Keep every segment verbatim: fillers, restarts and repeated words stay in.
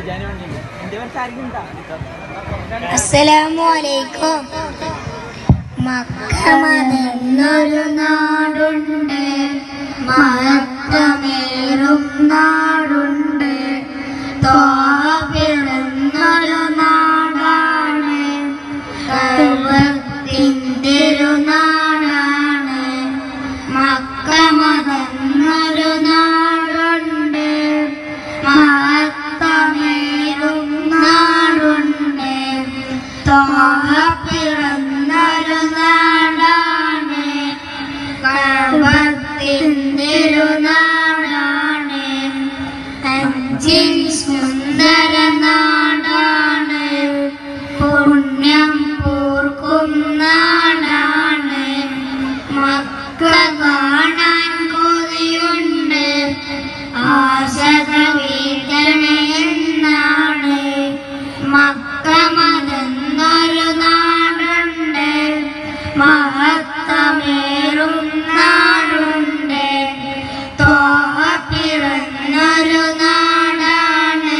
അസ്സലാമലൈക്കും. മക്കമതെന്നൊരു നാടുണ്ട്, മഹത്വമേറും നാടുണ്ട്. ത്വാഹ പിറന്നൊരു നാടാണ്, കഅബത്തിൻ്റെ നാടാണ്. മക്കമതെന്നൊരു നാടുണ്ട്, മഹത്വമേറും നാടുണ്ട്. ത്വാഹ പിറന്നൊരു നാടാണ്, കഅബത്തിൻ്റെ നാടാണ്. അഞ്ചിൻ സുന്ദര നാടാണ്, പുണ്യം പൂർക്കും നാടാണ്. മക്ക കാണാൻ കൊതിയുണ്ട്, ആശത വീട്ടണമെന്നാണ്. മക്കമതെന്നൊരു നാടുണ്ട്, മഹത്വമേറും നാടുണ്ട്. ത്വാഹ പിറന്നൊരു നാടാണ്,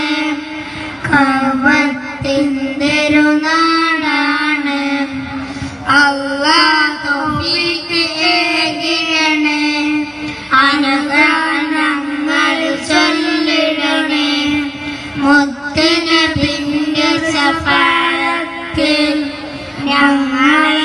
കഅബത്തിൻ്റെ നാടാണ്. അല്ലാഹ് തൗഫീഖ് ഏകണേ, അനുഗ്രഹങ്ങൾ ചൊല്ലിടണേ. മുത്തുനബിൻ്റെ ശഫാഅത്തിൽ ഞങ്ങളെ